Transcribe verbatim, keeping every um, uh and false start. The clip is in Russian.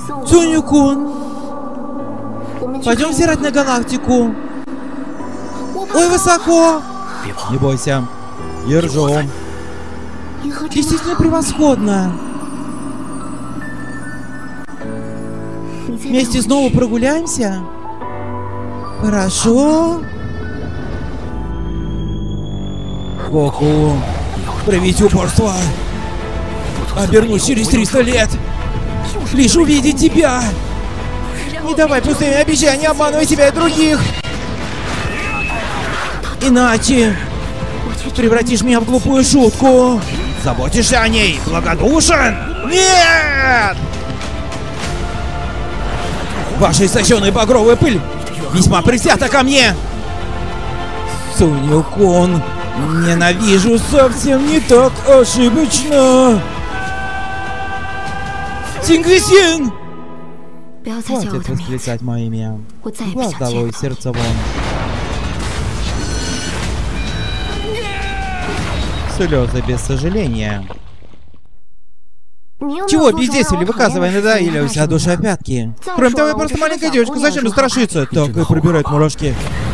Сунь-кун, пойдем взирать на галактику. Ой, высоко. Не бойся. Держу. Действительно превосходно. Вместе снова прогуляемся? Хорошо. Гоку, проявите упорство. Обернусь через триста лет. Лишь увидеть тебя. Не давай пустыми обещания, обманывай себя и других. Иначе превратишь меня в глупую шутку. Заботишься о ней, благодушен? Нет! Ваша истощенная багровая пыль весьма предвзята ко мне. Сунь-кун, ненавижу совсем не так ошибочно. Синь-Гуйсин! Хватит восклицать мое имя. Глаз долой, сердце вон. Слезы без сожаления. Чего бездействовали, выказывая надоели вся душа пятки? Кроме того, я просто маленькая девочка, зачем же страшиться? Так и пробирать мурашки.